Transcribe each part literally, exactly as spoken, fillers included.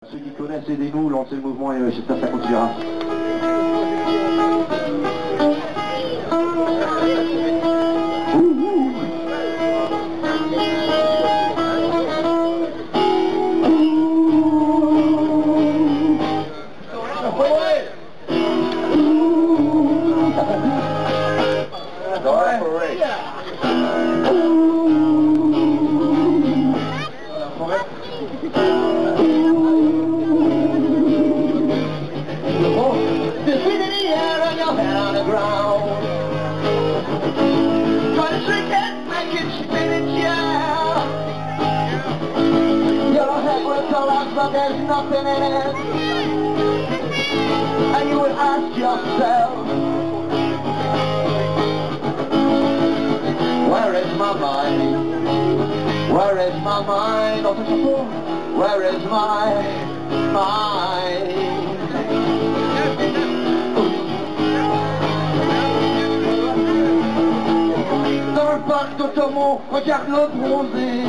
Ceux qui connaissent, aidez-nous, lancez le mouvement et j'espère que ça continuera. But there's nothing in it, and you would ask yourself, where is my mind? Where is my mind? Where is my mind? Dans le parc d'Automont, regarde le bronzé.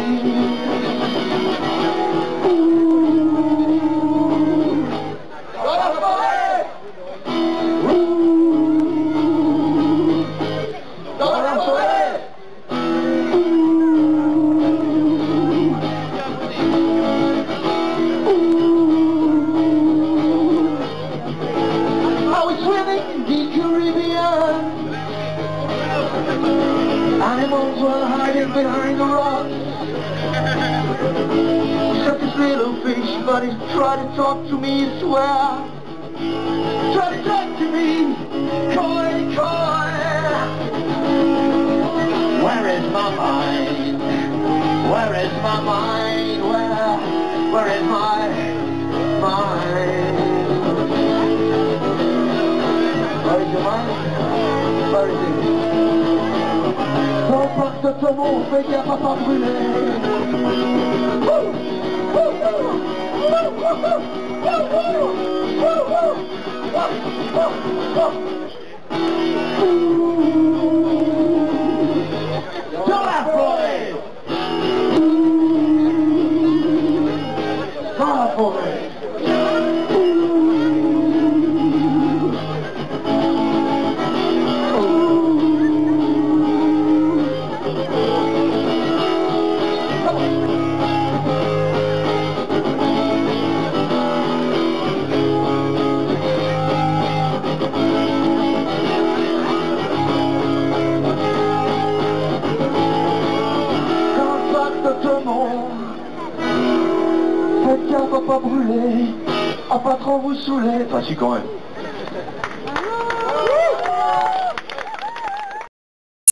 Animals were hiding behind the rocks. Except this little fish, but he tried to talk to me, I swear. Tried to talk to me, coy, coy. Where is my mind? Where is my mind? Where, where is my mind? Where is your mind? Where is it? Dans le parc d'Automont, fais gaffe à pas brûler. Dans la forêt. Dans la forêt. Faites gaffe à pas brûler, à pas trop vous saouler. Enfin si quand même.